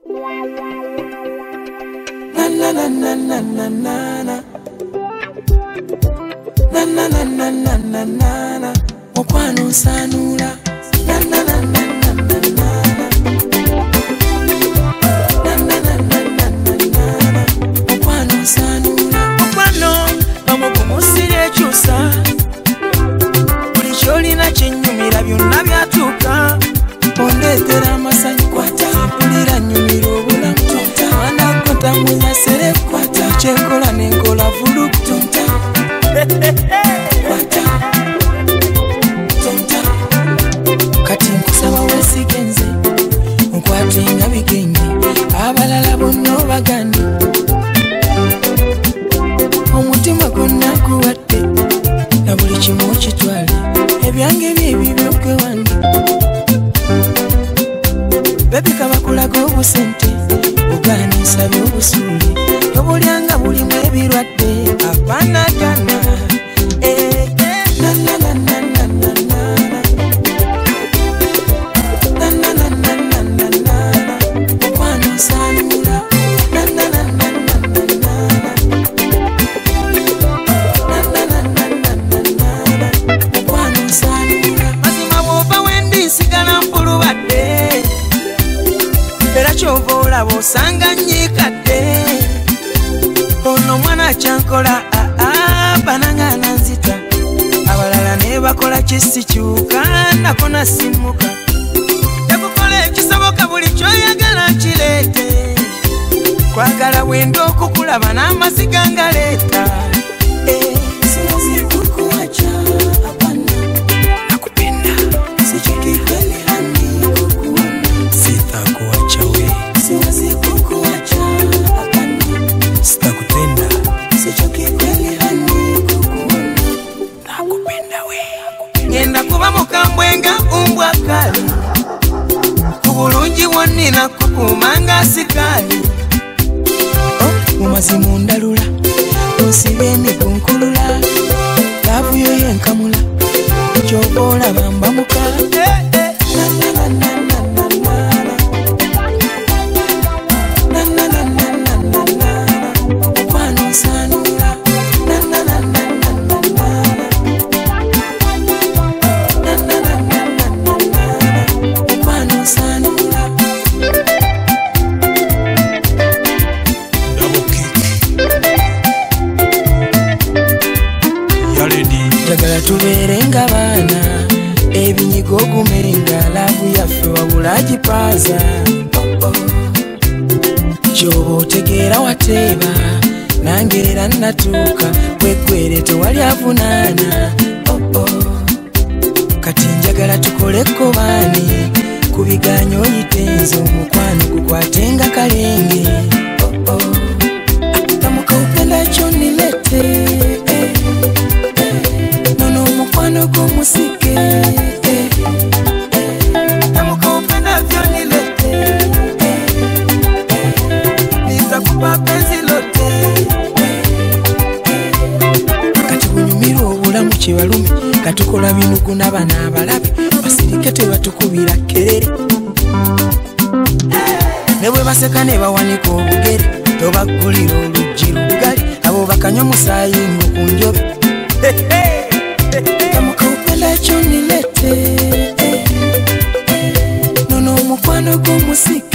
Na na na na na na na na na na na na na na na Mukwano sanula na na na na na na na na na na na na na Mukwano sanula Mukwano bamukumusire chusa Buli kyolina kyenyumira byonna byatuuka Ondetera amasanyu kwata mpulira nyumira obulamu tonta Wana kota munyasere kwata Kyekola nenkola vulu tonta Kwata tonta Kati nkusaba wesigenze Nkwate nga bigenge Abalala bonna obagane Omutima gonna guwadde Na buli kimu okitwale Ebyange byebyo by'okwewande Baby kabakulaga obusente Ugane nsabye obusuule Tobulyanga bulimu ebirwadde Apana gana Na na na na na na na Na na na na na na na Mukwano sanula Na na na na na na na Na na na na na na na Mukwano sanula Mazima bw'oba wendi nsigala mpulubadde Era kyova olaba osanga nyiikadde Ono mwana kyankola bananga nanzita Abalala ne bakola kisikyuka nako nasimuka Yakukola ekisoboka buli kyoyagala kireete Kwagala wenda okukulaba n'amasiga ngaleeta Siwezi kukuacha hapana Nakupenda sichokipeli hani kukuona Sitakuacha we Siwezi kukuacha hapana Sitakutenda sichokipeli hani kukuona Nakupenda we Ngenda kuba mukambwenga umbwa kali Kubulungi wonnina kukumanga sikali Mumazimu ndalula Onsibe emigunkulula Lavuyo yenkamula Kyova olaba mbamuka Na na na na na na na Na na na na na na na Mukwano sanula Na na na na na na na Na na na na na na na Mukwano sanula Double kick Yaledi Jagala tubeerenga baana Ebinyigo gumerenga Lavu yaffe wabula gipaaza Kyoba otegeera wateeba Nange era natuuka Weggwere tewali avunaana Kati njagala tukoleko baani Ku biganyo oyitenze omukwano gukwatenga kalenge Tamuka upenda kyonilete Nono omukwano g'omusike Tamuka upenda vyonilete Nitakupa penzi lote Kati bunyumirwa obulamu kyebalumi Katukola binugu n'abaana abalabe Basirike tebatukubira kerere Ne bwe baseka ne bawanika obugere Tobaggulira oluggi lugali Abo bakanywa musaayi ngo ku njobe Tamuka upenda kyonilete Nono omukwano g'omusike